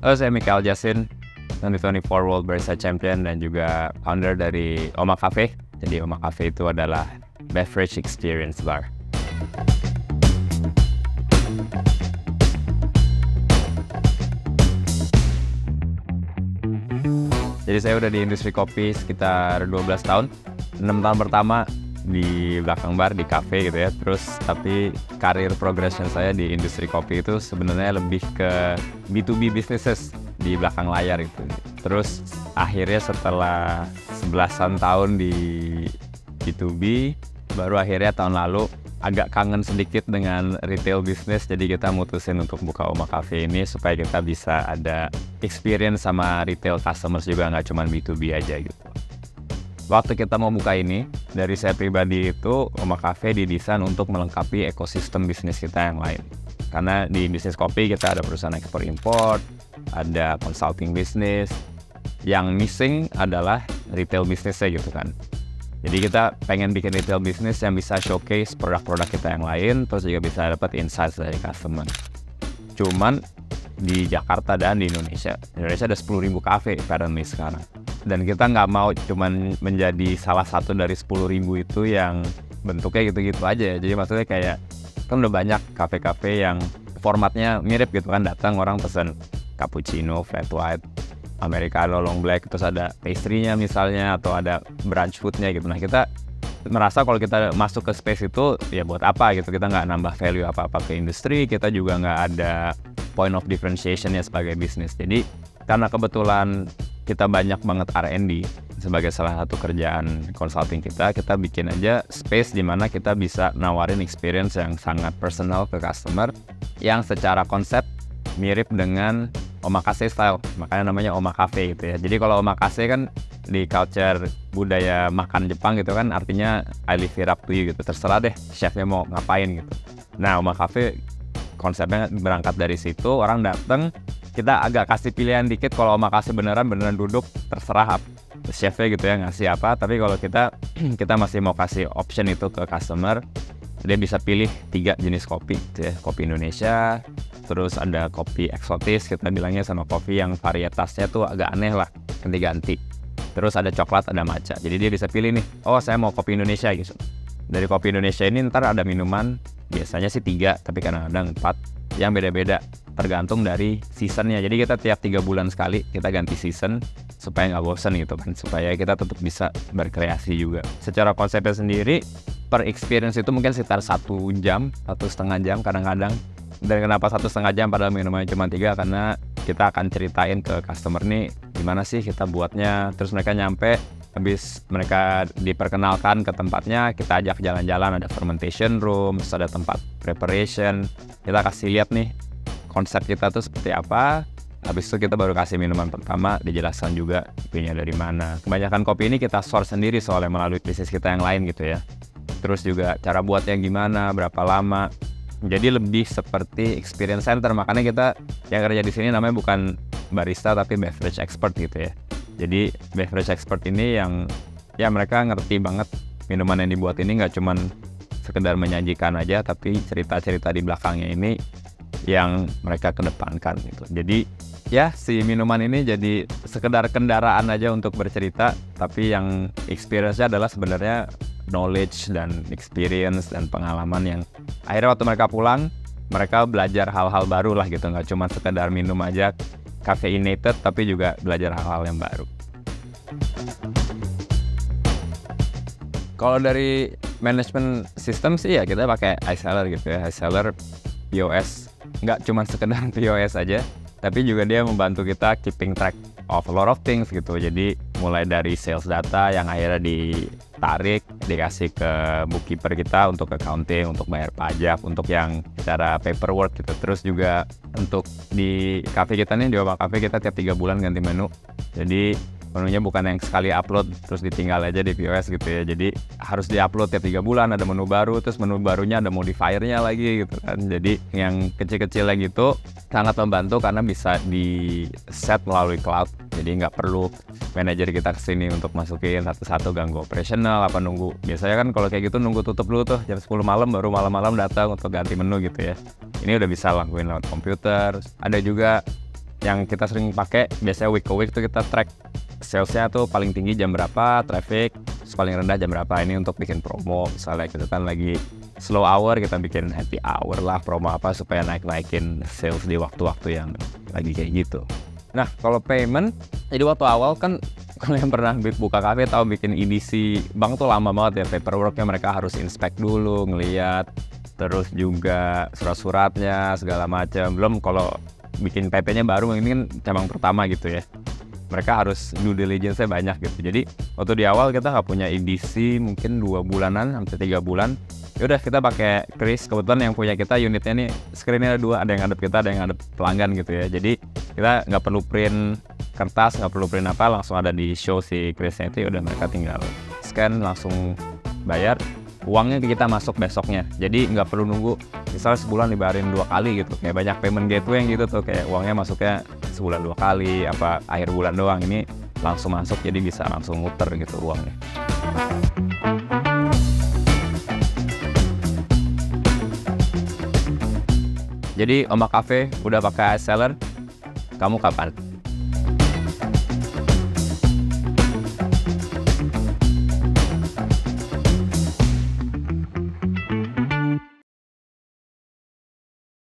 Saya Michael Jasin, 2024 World Barista Champion dan juga founder dari Oma Cafe. Jadi Oma Cafe itu adalah beverage experience bar. Jadi saya udah di industri kopi sekitar 12 tahun. 6 tahun pertama di belakang bar, di cafe gitu ya. Terus tapi karir progression saya di industri kopi itu sebenarnya lebih ke B2B businesses di belakang layar itu. Terus akhirnya setelah 11-an tahun di B2B, baru akhirnya tahun lalu agak kangen sedikit dengan retail business. Jadi kita mutusin untuk buka Oma Cafe ini supaya kita bisa ada experience sama retail customers juga, nggak cuma B2B aja gitu. Waktu kita mau buka ini, dari saya pribadi itu Oma Cafe didesain untuk melengkapi ekosistem bisnis kita yang lain. Karena di bisnis kopi kita ada perusahaan ekspor-import, ada consulting bisnis. Yang missing adalah retail bisnisnya gitu kan. Jadi kita pengen bikin retail bisnis yang bisa showcase produk-produk kita yang lain, terus juga bisa dapat insights dari customer. Cuman di Jakarta dan di Indonesia ada 10.000 cafe apparently sekarang. Dan kita nggak mau cuman menjadi salah satu dari 10.000 itu yang bentuknya gitu-gitu aja. Jadi maksudnya kayak kan udah banyak cafe-cafe yang formatnya mirip gitu kan, datang orang pesen cappuccino, flat white, americano, long black, terus ada pastry-nya misalnya atau ada brunch food-nya gitu. Nah kita merasa kalau kita masuk ke space itu ya buat apa gitu, kita nggak nambah value apa-apa ke industri, kita juga nggak ada point of differentiation-nya sebagai bisnis. Jadi karena kebetulan kita banyak banget R&D sebagai salah satu kerjaan consulting kita bikin aja space di mana kita bisa nawarin experience yang sangat personal ke customer yang secara konsep mirip dengan omakase style, makanya namanya Oma Cafe gitu ya. Jadi kalau omakase kan di culture budaya makan Jepang gitu kan artinya I leave it up to you gitu, terserah deh chefnya mau ngapain gitu. Nah Oma Cafe konsepnya berangkat dari situ, orang dateng kita agak kasih pilihan dikit. Kalau omakase beneran duduk, terserah chefnya gitu ya ngasih apa. Tapi kalau kita masih mau kasih option itu ke customer, dia bisa pilih 3 jenis kopi gitu ya. Kopi Indonesia, terus ada kopi eksotis kita bilangnya, sama kopi yang varietasnya tuh agak aneh lah, ganti-ganti. Terus ada coklat, ada matcha. Jadi dia bisa pilih nih, oh saya mau kopi Indonesia gitu. Dari kopi Indonesia ini ntar ada minuman, biasanya sih 3, tapi kadang-kadang 4 yang beda-beda tergantung dari seasonnya. Jadi kita tiap 3 bulan sekali kita ganti season supaya nggak bosan gitu kan, supaya kita tetap bisa berkreasi juga. Secara konsepnya sendiri per experience itu mungkin sekitar 1 jam, 1,5 jam kadang-kadang. Dan kenapa 1,5 jam padahal minumannya cuma 3, karena kita akan ceritain ke customer nih gimana sih kita buatnya. Terus mereka nyampe, habis mereka diperkenalkan ke tempatnya, kita ajak jalan-jalan, ada fermentation room, terus ada tempat preparation. Kita kasih lihat nih konsep kita tuh seperti apa. Habis itu kita baru kasih minuman pertama, dijelaskan juga kopinya dari mana. Kebanyakan kopi ini kita source sendiri soalnya melalui bisnis kita yang lain gitu ya. Terus juga cara buatnya gimana, berapa lama. Jadi lebih seperti experience center. Makanya kita yang kerja di sini namanya bukan barista tapi beverage expert gitu ya. Jadi beverage expert ini yang ya mereka ngerti banget minuman yang dibuat ini nggak cuman sekedar menyajikan aja, tapi cerita-cerita di belakangnya ini yang mereka kedepankan gitu. Jadi ya si minuman ini jadi sekedar kendaraan aja untuk bercerita, tapi yang experience-nya adalah sebenarnya knowledge dan experience dan pengalaman yang akhirnya waktu mereka pulang mereka belajar hal-hal baru lah gitu, nggak cuma sekedar minum aja caffeinated, tapi juga belajar hal-hal yang baru. Kalau dari management system sih ya kita pakai iSeller gitu ya. iSeller POS, nggak cuma sekedar POS aja, tapi juga dia membantu kita keeping track of a lot of things gitu. Jadi mulai dari sales data yang akhirnya ditarik, dikasih ke bookkeeper kita untuk accounting, untuk bayar pajak, untuk yang secara paperwork gitu. Terus juga untuk di cafe kita nih, di Oma Cafe kita tiap 3 bulan ganti menu. Jadi menunya bukan yang sekali upload terus ditinggal aja di POS gitu ya. Jadi harus diupload tiap 3 bulan, ada menu baru, terus menu barunya ada modifiernya lagi gitu kan. Jadi yang kecil-kecil lagi itu sangat membantu karena bisa di set melalui cloud. Jadi nggak perlu manajer kita kesini untuk masukin satu-satu, ganggu operasional apa nunggu. Biasanya kan kalau kayak gitu nunggu tutup dulu tuh jam 10 malam baru malam-malam datang untuk ganti menu gitu ya. Ini udah bisa lakuin lewat komputer. Ada juga yang kita sering pakai biasanya week ke week tuh kita track salesnya tuh paling tinggi jam berapa, traffic, terus paling rendah jam berapa. Ini untuk bikin promo, misalnya kita kan lagi slow hour, kita bikin happy hour lah, promo apa supaya naikin sales di waktu-waktu yang lagi kayak gitu. Nah kalau payment, jadi waktu awal kan kalau yang pernah buka kafe tahu bikin EDC bank tuh lama banget ya, paperworknya mereka harus inspect dulu, ngeliat, terus juga surat-suratnya segala macam. Belum kalau bikin PP-nya baru, ini kan cabang pertama gitu ya, mereka harus due diligence-nya banyak gitu. Jadi waktu di awal kita nggak punya EDC mungkin 2 bulanan sampai 3 bulan. Yaudah kita pakai Kris, kebetulan yang punya kita unitnya nih screen-nya ada 2, ada yang ngadep kita, ada yang ngadep pelanggan gitu ya. Jadi kita nggak perlu print kertas, nggak perlu print apa, langsung ada di show si Kris-nya itu. Udah mereka tinggal scan langsung bayar, uangnya kita masuk besoknya. Jadi nggak perlu nunggu misalnya sebulan dibayarin 2 kali gitu, kayak banyak payment gateway yang gitu tuh, kayak uangnya masuknya sebulan 2 kali, apa akhir bulan doang. Ini langsung masuk, jadi bisa langsung muter gitu uangnya. Jadi Omak Cafe udah pakai seller, kamu kapan?